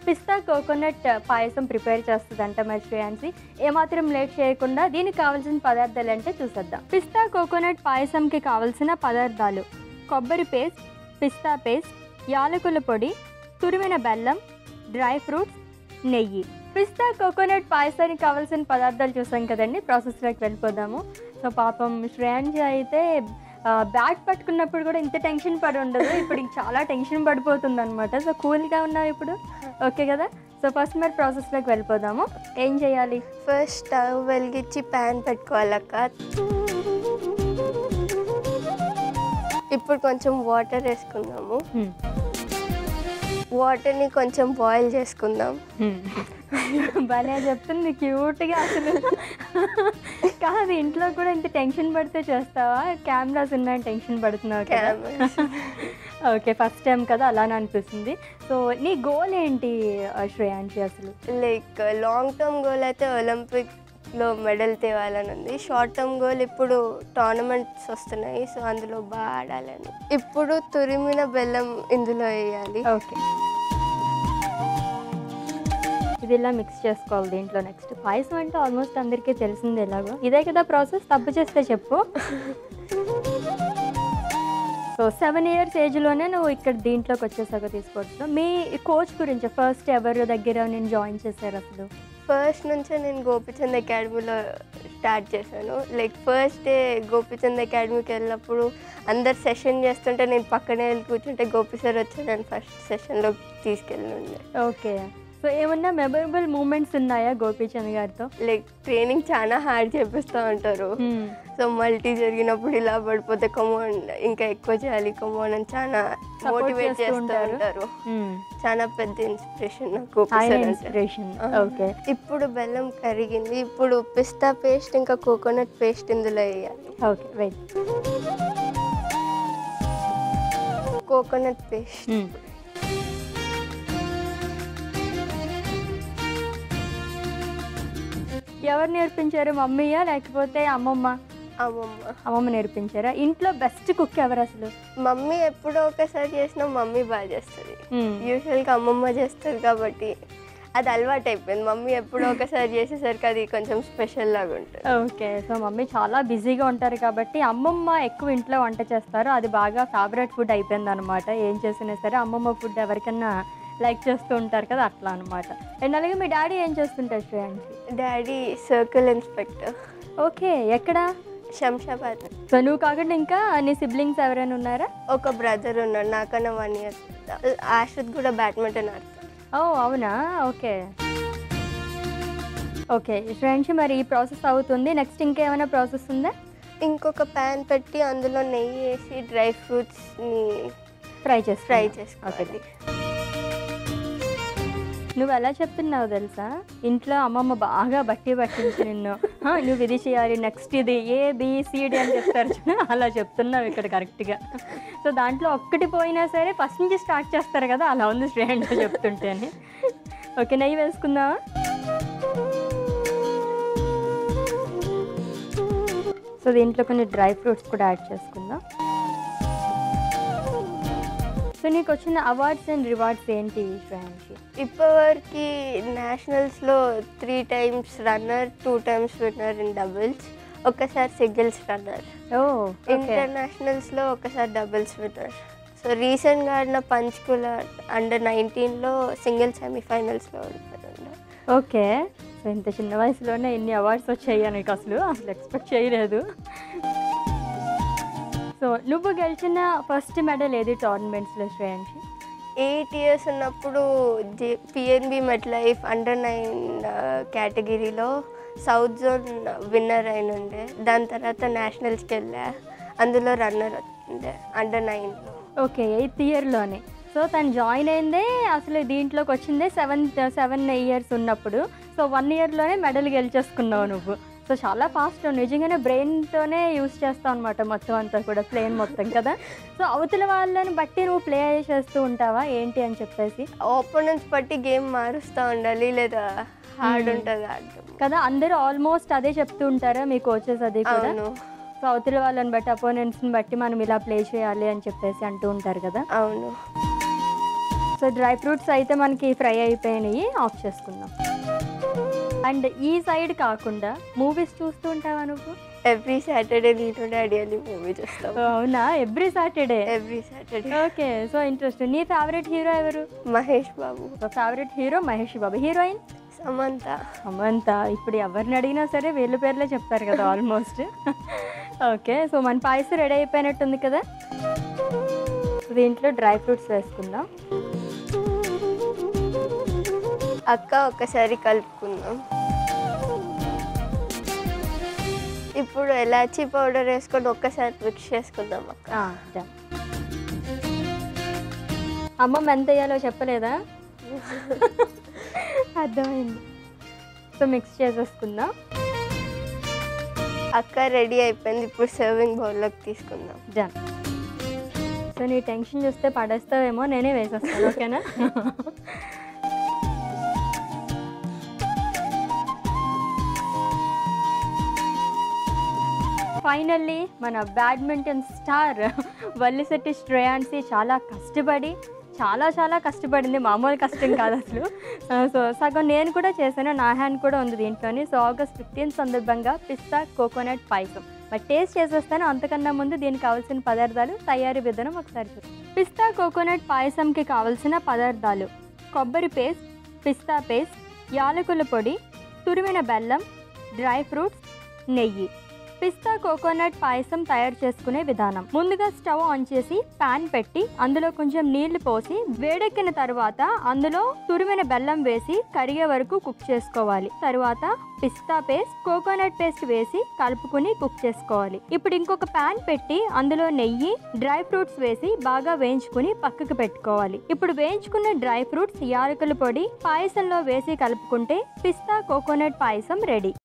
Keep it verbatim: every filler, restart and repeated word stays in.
పిస్తా coconut పాయసం prepare చేస్తుందంట మరి శ్రేయాన్సి. ఏమాత్రం లేట్ చేయకుండా దీనికి కావాల్సిన పదార్థాలు అంటే చూసేద్దాం. పిస్తా కోకోనట్ పాయసంకి కావాల్సిన పదార్థాలు: కొబ్బరి పేస్ట్, పిస్తా పేస్ట్, యాలకుల పొడి, తురిమిన బెల్లం, డ్రై ఫ్రూట్స్, నెయ్యి. పిస్తా కోకోనట్ పాయసానికి కావాల్సిన పదార్థాలు చూసాం కదండి. ప్రాసెస్లోకి వెళ్ళిపోదాము. సో పాపం శ్రేయాన్సి అయితే బ్యాట్ పట్టుకున్నప్పుడు కూడా ఇంత టెన్షన్ పడి ఉండదు, ఇప్పుడు చాలా టెన్షన్ పడిపోతుంది అనమాట. సో కూల్గా ఉన్నావు ఇప్పుడు, ఓకే కదా? సో ఫస్ట్ మరి ప్రాసెస్లోకి వెళ్ళిపోదాము. ఏం చేయాలి? ఫస్ట్ స్టవ్ వెలిగించి ప్యాన్ పెట్టుకోవాలక్క. ఇప్పుడు కొంచెం వాటర్ వేసుకుందాము. వాటర్ని కొంచెం బాయిల్ చేసుకుందాం. భలే చెప్తుంది క్యూట్గా. అసలు కాదు, ఇంట్లో కూడా ఇంత టెన్షన్ పడితే చేస్తావా? కెమెరాస్ ఉన్నాయని టెన్షన్ పడుతున్నావు కదా? ఓకే, ఫస్ట్ టైం కదా అలానే అనిపిస్తుంది. సో నీ గోల్ ఏంటి శ్రేయాన్సి అసలు? లైక్ లాంగ్ టర్మ్ గోల్ అయితే ఒలింపిక్లో మెడల్ తేవాలని ఉంది. షార్ట్ టర్మ్ గోల్ ఇప్పుడు టోర్నమెంట్స్ వస్తున్నాయి, సో అందులో బాగా ఆడాలని. ఇప్పుడు తురిమిన బెల్లం ఇందులో వేయాలి. ఓకే, ఇది ఇలా మిక్స్ చేసుకోవాలి దీంట్లో. నెక్స్ట్ పాయసం అంటే ఆల్మోస్ట్ అందరికీ తెలిసింది ఎలాగో, ఇదే కదా ప్రాసెస్. తప్పు చేస్తే చెప్పు. సో సెవెన్ ఇయర్స్ ఏజ్లోనే నువ్వు ఇక్కడ దీంట్లోకి వచ్చేసాక తీసుకోవచ్చు. మీ కోచ్ గురించి ఫస్ట్ ఎవరి దగ్గర నేను జాయిన్ చేశారు అసలు? ఫస్ట్ నుంచే నేను గోపిచంద్ అకాడమీలో స్టార్ట్ చేశాను. లైక్ ఫస్ట్ డే గోపిచంద్ అకాడమీకి వెళ్ళినప్పుడు అందరు సెషన్ చేస్తుంటే నేను పక్కనే వెళ్ళి కూర్చుంటే గోపి సార్ వచ్చి నేను ఫస్ట్ సెషన్లో తీసుకెళ్ళి ఉండే. ఓకే, సో ఏమన్నా మెమరబుల్ మూమెంట్స్ ఉన్నాయా గోపీచంద్ గారితో? లైక్ ట్రైనింగ్ చాలా హార్డ్ చేపిస్తూ ఉంటారు. సో మల్టీ జరిగినప్పుడు ఇలా పడిపోతే కమోన్ ఇంకా ఎక్కువ చేయాలి కమోన్ అని చాలా మోటివేట్ చేస్తూ ఉంటారు. చాలా పెద్ద ఇన్స్పిరేషన్ నాకు. ఓకే, ఇప్పుడు బెల్లం కరిగింది. ఇప్పుడు పిస్తా పేస్ట్ ఇంకా కోకోనట్ పేస్ట్ ఇందులో వేయాలి. Okay, wait. కోకోనట్ పేస్ట్ ఎవరు నేర్పించారు? మమ్మీయా లేకపోతే అమ్మమ్మ? అమ్మమ్మ. అమ్మమ్మ నేర్పించారా? ఇంట్లో బెస్ట్ కుక్ ఎవరు అసలు? మమ్మీ ఎప్పుడో ఒకసారి చేసినా మమ్మీ బాగా చేస్తుంది. యూజువల్గా అమ్మమ్మ చేస్తుంది కాబట్టి అది అలవాటు అయిపోయింది. మమ్మీ ఎప్పుడో ఒకసారి చేసేసరికి అది కొంచెం స్పెషల్ లాగా ఉంటుంది. ఓకే, సో మమ్మీ చాలా బిజీగా ఉంటారు కాబట్టి అమ్మమ్మ ఎక్కువ ఇంట్లో వంట చేస్తారు. అది బాగా ఫేవరెట్ ఫుడ్ అయిపోయింది అనమాట. ఏం చేసినా సరే అమ్మమ్మ ఫుడ్ ఎవరికన్నా లైక్ చేస్తూ ఉంటారు కదా, అట్లా అనమాట. అండ్ అలాగే మీ డాడీ ఏం చేస్తుంటారు Shreyansi? Daddy circle inspector. Okay, ఎక్కడ? శంషాబాద్. సో నువ్వు కాకుండా ఇంకా నీ సిబ్లింగ్స్ ఎవరైనా ఉన్నారా? ఒక బ్రదర్ ఉన్నాడు నాకన్నా వన్ ఇయర్. ఆశ్రిత్ కూడా బ్యాడ్మింటన్ ఆడుతాడు. ఓ అవునా, ఓకే ఓకే. శ్రేయాన్సి మరి ఈ ప్రాసెస్ అవుతుంది, నెక్స్ట్ ఇంకేమైనా ప్రాసెస్ ఉందా? ఇంకొక ప్యాన్ పెట్టి అందులో నెయ్యి వేసి డ్రై ఫ్రూట్స్ని ఫ్రై చేసి ఫ్రై చేసుకోవాలి. నువ్వు ఎలా చెప్తున్నావు తెలుసా? ఇంట్లో అమ్మమ్మ బాగా బట్టి పట్టించి నిన్ను, నువ్వు ఇది చేయాలి, నెక్స్ట్ ఇది ఏ బిసిడి అని చెప్తారు చూడ, అలా చెప్తున్నావు ఇక్కడ కరెక్ట్గా. సో దాంట్లో ఒక్కటి పోయినా సరే ఫస్ట్ నుంచి స్టార్ట్ చేస్తారు కదా, అలా ఉంది శ్రేయాన్సి చెప్తుంటే అని. ఓకే, నెయ్యి వేసుకుందామా? సో దీంట్లో కొన్ని డ్రై ఫ్రూట్స్ కూడా యాడ్ చేసుకుందాం. సో నీకు వచ్చిన అవార్డ్స్ అండ్ రివార్డ్స్ ఏంటి శ్రేయాన్సి? ఇప్పటివరకు నేషనల్స్లో three times runner, two times winner in doubles, ఒకసారి సింగిల్స్ రన్నర్. ఓ, ఇంటర్నేషనల్స్లో ఒకసారి డబుల్స్ విన్నర్. సో రీసెంట్గా ఆడిన పంచకుల అండర్ నైన్టీన్లో సింగిల్ సెమీఫైనల్స్లో ఓడిపోయాను. ఓకే, సో ఇంత చిన్న వయసులోనే ఇన్ని అవార్డ్స్ వచ్చాయి నీకు అసలు అసలు ఎక్స్పెక్ట్ చేయలేదు. సో నువ్వు గెలిచిన ఫస్ట్ మెడల్ ఏది టోర్నమెంట్స్లో శ్రేయాన్సి? ఎయిట్ ఇయర్స్ ఉన్నప్పుడు J PNB MetLife under nine కేటగిరీలో సౌత్ జోన్ విన్నర్ అయినుండే. దాని తర్వాత నేషనల్స్కి వెళ్ళా, అందులో రన్నర్ ఉండే అండర్ నైన్లో. ఓకే, ఎయిత్ ఇయర్లోనే. సో తను జాయిన్ అయిందే అసలు దీంట్లోకి వచ్చిందే సెవెంత్ సెవెన్ ఇయర్స్ ఉన్నప్పుడు. సో వన్ ఇయర్లోనే మెడల్ గెలిచేసుకున్నావు నువ్వు. సో చాలా ఫాస్ట్, నిజంగానే బ్రెయిన్తోనే యూజ్ చేస్తావు అనమాట మొత్తం అంతా కూడా, ప్లేన్ మొత్తం కదా. సో అవతల వాళ్ళని బట్టి నువ్వు ప్లే చేస్తూ ఉంటావా ఏంటి అని చెప్పేసి? ఓపోనెంట్స్ బట్టి గేమ్ మారుస్తూ ఉండాలి, లేదా హార్డ్ ఉంటుంది ఆడటం కదా. అందరూ ఆల్మోస్ట్ అదే చెప్తూ ఉంటారా మీ కోచెస్? అది కూడా సో అవతల వాళ్ళని బట్టి అపోనెంట్స్ని బట్టి మనం ఇలా ప్లే చేయాలి అని చెప్పేసి అంటూ ఉంటారు కదా. అవును. సో డ్రై ఫ్రూట్స్ అయితే మనకి ఫ్రై అయిపోయినాయి, ఆఫ్ చేసుకుందాం. అండ్ ఈ సైడ్ కాకుండా మూవీస్ చూస్తూ ఉంటావా నువ్వు? ఎవ్రీ సాటర్డే నేను డాడీ అని మూవీ చూస్తాం. అవునా, every Saturday? Every Saturday. Okay, so interest. నీ ఫేవరెట్ హీరో ఎవరు? Mahesh Babu. Favourite hero Mahesh Babu. Heroine? Samantha. Samantha. ఇప్పుడు ఎవరిని అడిగినా సరే వీళ్ళ పేర్లే చెప్తారు కదా ఆల్మోస్ట్. ఓకే, సో మన పాయసం రెడీ అయిపోయినట్టుంది కదా. దీంట్లో డ్రై ఫ్రూట్స్ వేసుకుందాం. అక్క ఒక్కసారి కలుపుకుందాం. ఇప్పుడు ఎలాచీ పౌడర్ వేసుకొని ఒక్కసారి మిక్స్ చేసుకుందాం అక్క. డన్. అమ్మమ్మ ఎంత వేయాలో చెప్పలేదా? అర్థమైంది. సో మిక్స్ చేసేసుకుందాం. అక్క రెడీ అయిపోయింది. ఇప్పుడు సర్వింగ్ బౌల్లోకి తీసుకుందాం. డన్. సో నీ టెన్షన్ చూస్తే పడేస్తావేమో, నేనే వేసేస్తాను. ఓకేనా? ఫైనల్లీ మన బ్యాడ్మింటన్ స్టార్ వల్లిశెట్టి శ్రేయాన్సి చాలా కష్టపడి చాలా చాలా కష్టపడింది, మామూలు కష్టం కాదు అసలు. సో సగం నేను కూడా చేశాను, నా హ్యాండ్ కూడా ఉంది దీంట్లోని. సో ఆగస్ట్ ఫిఫ్టీన్త్ సందర్భంగా పిస్తా కోకోనట్ పాయసం మరి టేస్ట్ చేసేస్తాను. అంతకన్నా ముందు దీనికి కావాల్సిన పదార్థాలు, తయారీ విధానం ఒకసారి చూద్దాం. పిస్తా కోకోనట్ పాయసంకి కావాల్సిన పదార్థాలు: కొబ్బరి పేస్ట్, పిస్తా పేస్ట్, యాలకుల పొడి, తురిమిన బెల్లం, డ్రై ఫ్రూట్స్, నెయ్యి. పిస్తా కోకోనట్ పాయసం తయారు చేసుకునే విధానం: ముందుగా స్టవ్ ఆన్ చేసి పాన్ పెట్టి అందులో కొంచెం నీళ్లు పోసి వేడెక్కిన తర్వాత అందులో తురిమిన బెల్లం వేసి కరిగే వరకు కుక్ చేసుకోవాలి. తర్వాత పిస్తా పేస్ట్, కోకోనట్ పేస్ట్ వేసి కలుపుకుని కుక్ చేసుకోవాలి. ఇప్పుడు ఇంకొక పాన్ పెట్టి అందులో నెయ్యి, డ్రై ఫ్రూట్స్ వేసి బాగా వేయించుకుని పక్కకు పెట్టుకోవాలి. ఇప్పుడు వేయించుకున్న డ్రై ఫ్రూట్స్, యాలకుల పొడి పాయసంలో వేసి కలుపుకుంటే పిస్తా కోకోనట్ పాయసం రెడీ.